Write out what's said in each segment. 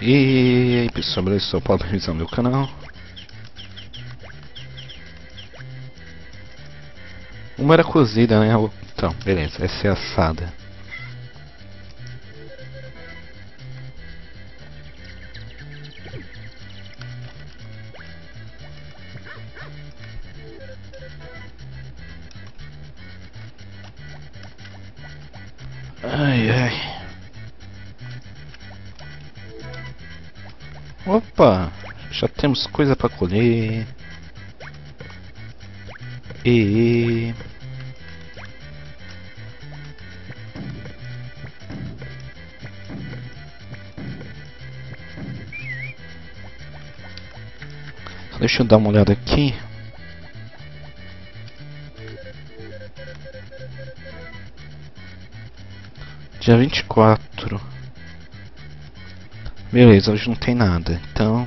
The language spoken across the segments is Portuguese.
E aí pessoal, beleza? Sou o Paulo, bem-vindos ao meu canal. Uma era cozida, né? Então, beleza, essa é assada. Ai, ai. Opa, já temos coisa pra colher. E deixa eu dar uma olhada aqui. Dia 24. Beleza, hoje não tem nada, então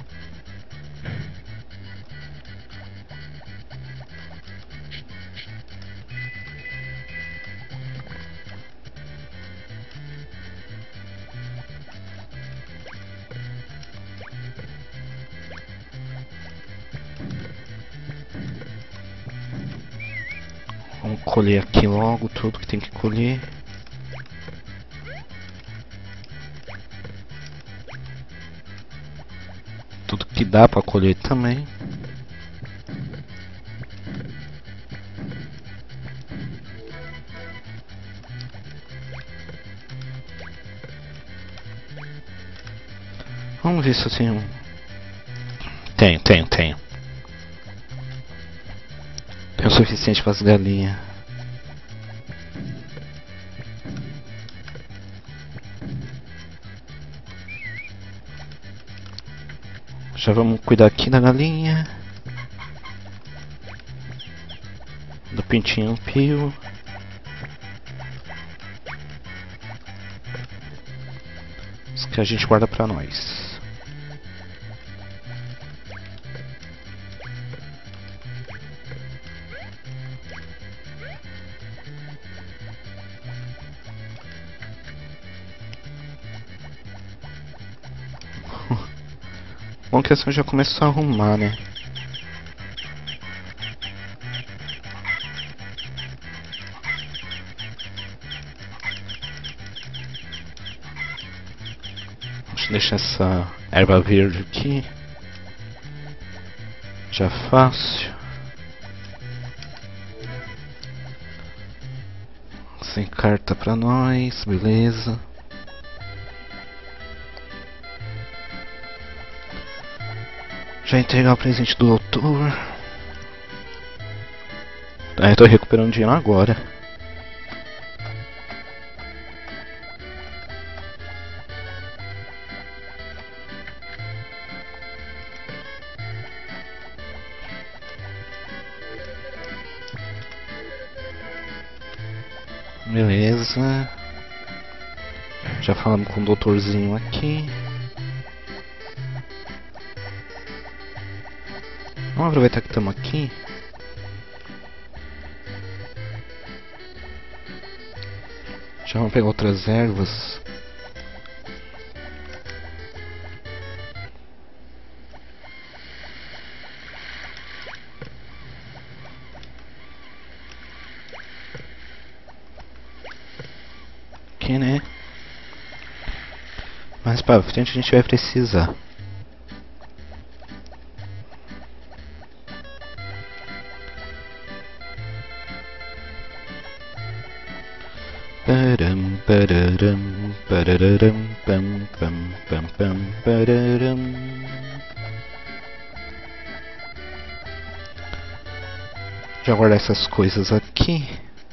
vamos colher aqui logo tudo que tem que colher. Tudo que dá pra colher também. Vamos ver se eu tenho. Tenho. Tenho o suficiente para as galinhas. Já vamos cuidar aqui da galinha. Do pintinho pio. Isso que a gente guarda pra nós. Bom que assim já começou a arrumar, né? Deixa eu deixar essa erva verde aqui. Já fácil. Sem carta pra nós, beleza. Já entregar o presente do doutor. Eu tô recuperando dinheiro agora. Beleza. Já falamos com o doutorzinho aqui. Vamos aproveitar que estamos aqui. Já vamos pegar outras ervas. Aqui, né? Mais pra frente a gente vai precisar. Já guardar essas coisas aqui.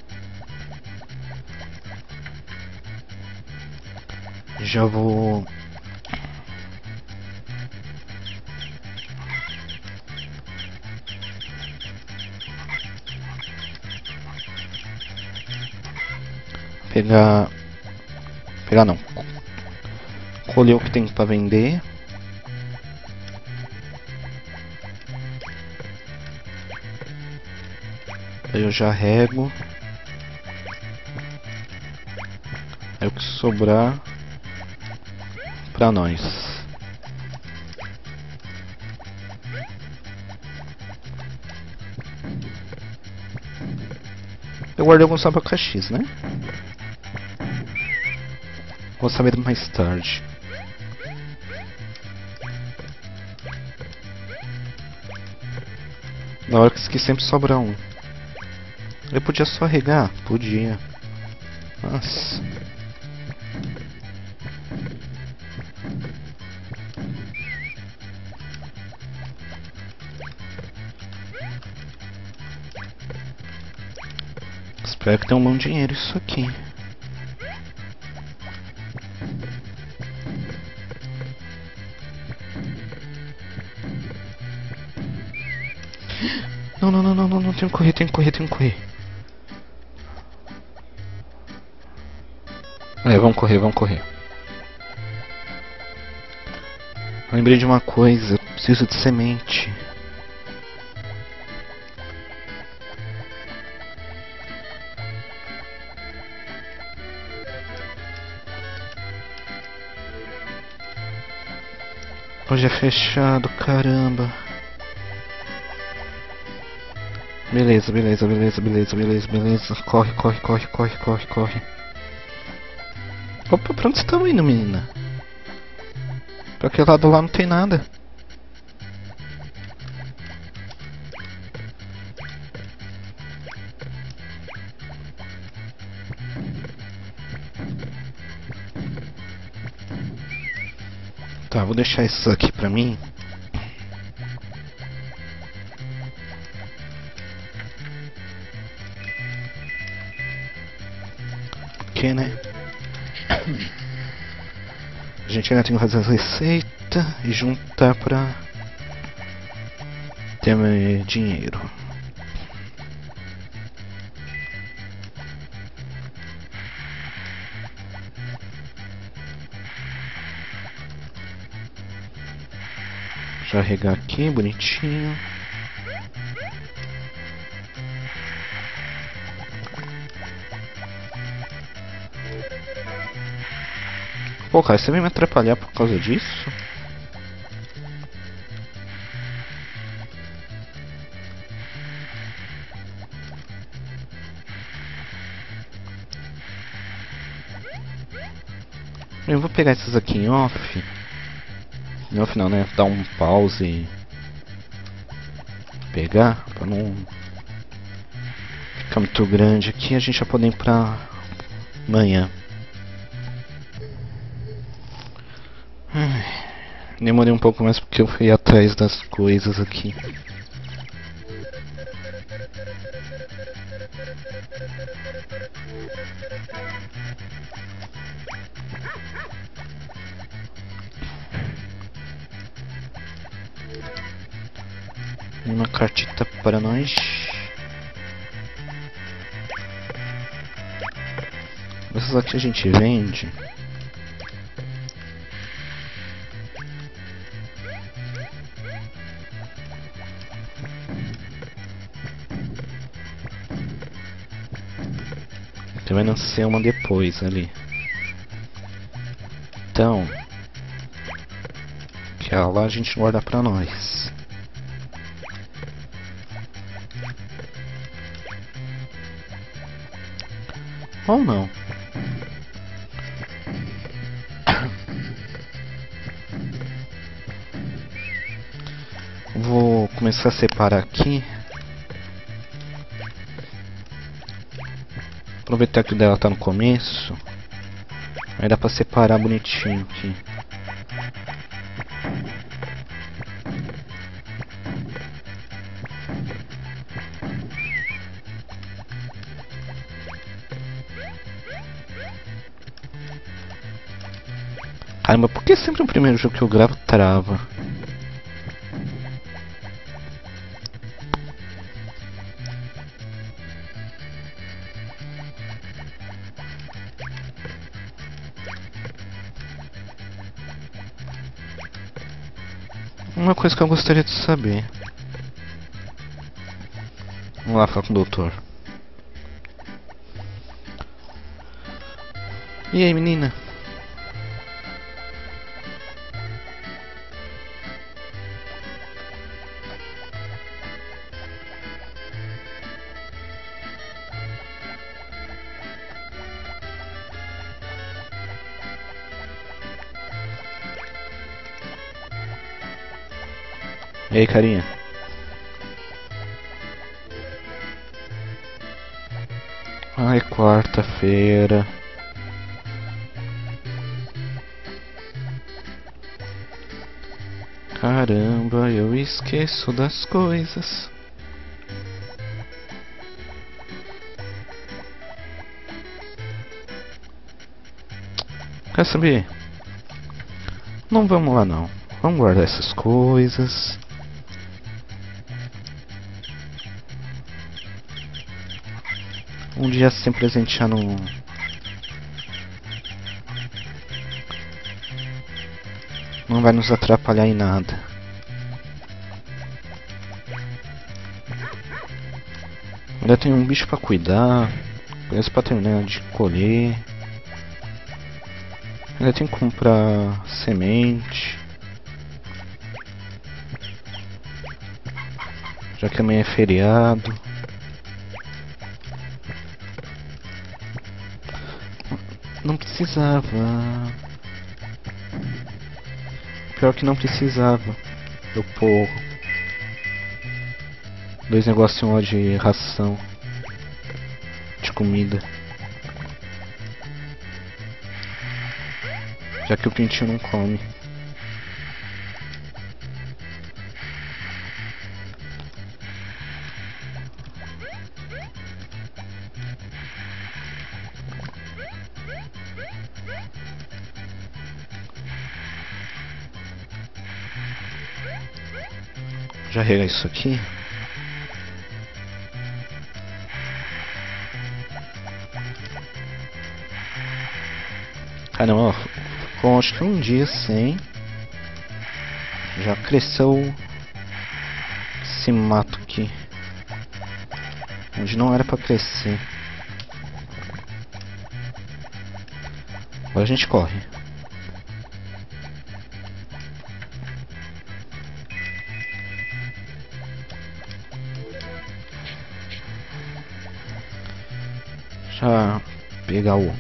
Já vou pegar não, colher o que tem pra vender. Aí eu já rego. Aí o que sobrar pra nós. Eu guardei alguns abacaxis, né? Vou saber mais tarde. Na hora que sempre sobra um. Eu podia só regar? Podia. Nossa. Espero que tenha um bom dinheiro isso aqui. Não, não, não, não, não, não, tenho que correr, tenho que correr, tenho que correr. Vamos correr, vamos correr. Lembrei de uma coisa, preciso de semente. Hoje é fechado, caramba. Beleza, beleza, beleza, beleza, beleza, beleza. Corre, corre, corre, corre, corre, corre. Opa, pra onde você tá indo, menina? Pra aquele lado lá não tem nada. Tá, vou deixar isso aqui pra mim. Porque, né? A gente ainda tem que fazer as receitas e juntar pra ter dinheiro. Já regar aqui, bonitinho. Pô, cara, você vem me atrapalhar por causa disso? Eu vou pegar esses aqui em off. Em off não, né? Dar um pause e pegar, pra não ficar muito grande aqui. A gente já pode ir pra amanhã. Demorei um pouco mais porque eu fui atrás das coisas aqui. Uma cartita para nós. Essas aqui a gente vende. Vai nascer uma depois ali. Então, que lá a gente guarda pra nós. Ou não. Vou começar a separar aqui. Aproveitar que o dela tá no começo. Aí dá pra separar bonitinho aqui. Caramba, por que sempre o primeiro jogo que eu gravo trava? Uma coisa que eu gostaria de saber. Vamos lá falar com o doutor. E aí, menina? E aí, carinha? Ai, quarta-feira. Caramba, eu esqueço das coisas. Quer saber? Não vamos lá não. Vamos guardar essas coisas. Um dia sem presentear não vai nos atrapalhar em nada. Ainda tem um bicho pra cuidar. Coisa pra terminar de colher. Ainda tem que comprar semente. Já que amanhã é feriado. Não precisava. Pior que não precisava. Eu pôr 2 negocinhos lá de ração. De comida. Já que o pintinho não come. Já rega isso aqui. Caramba, ó, ficou acho que um dia sem. Já cresceu esse mato aqui. Onde não era pra crescer. Agora a gente corre. Já pegar o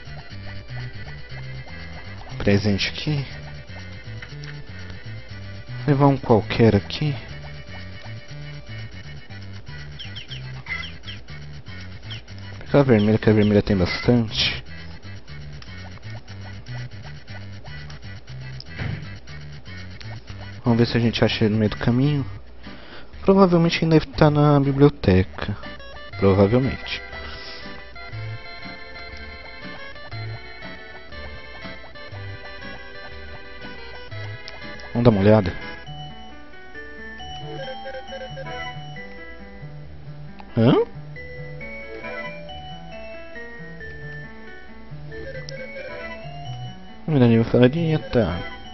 presente aqui. Levar um qualquer aqui. Pegar a vermelha, que a vermelha tem bastante. Vamos ver se a gente acha ele no meio do caminho. Provavelmente ainda deve estar na biblioteca. Provavelmente. Vamos dar uma olhada. Hã? Vamos dar nível faladinha, tá.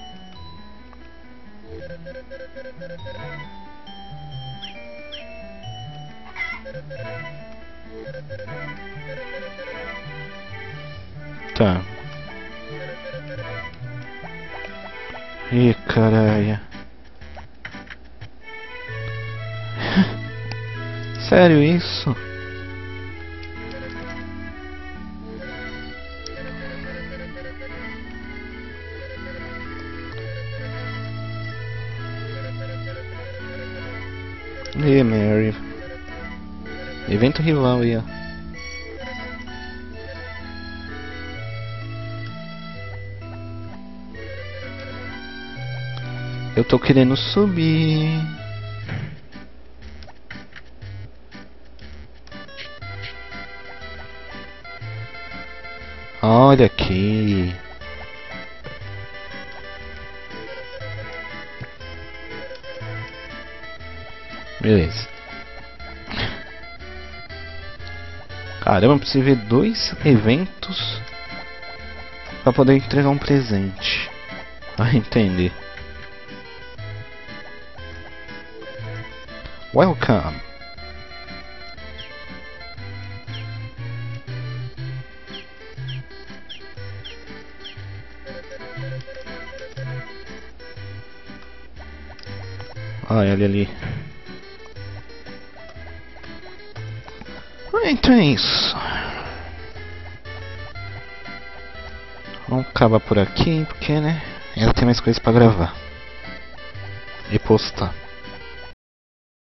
Tá. Ih, caralho. Sério isso? Ih, Mary. Evento rival aí, ó. Eu tô querendo subir. Olha aqui. Beleza. Caramba, preciso ver 2 eventos pra poder entregar um presente. Vai entender. Welcome. Olha ele ali. Então é isso. Vamos acabar por aqui, porque, né? Ainda tem mais coisas pra gravar e postar.